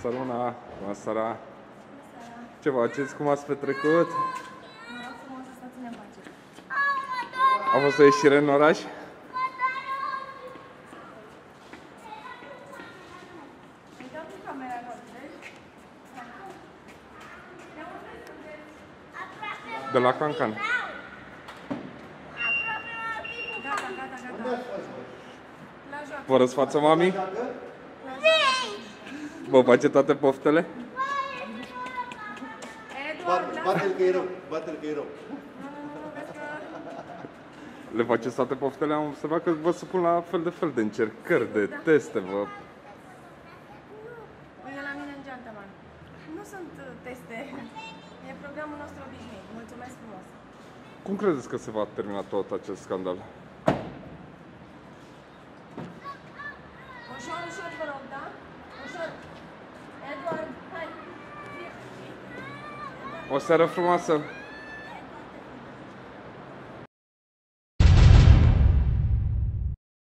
Saruna! Bună seara! Ce faceți? Cum ați petrecut? A fost o ieșire în oraș? De la Cancan. Vă răsfață mami? Vă face toate poftele? Bate-l că e rău, bate-l că e rău. Le faceți toate poftele? Am observat că vă supun la fel de încercări, de teste, vă... Uite la mine în geantă, man. Nu sunt teste. E programul nostru obișnuit. Mulțumesc frumos. Cum credeți că se va termina tot acest scandal? Ușor, ușor, vă rog, da? Ușor. Edward, hai. O seară frumoasă!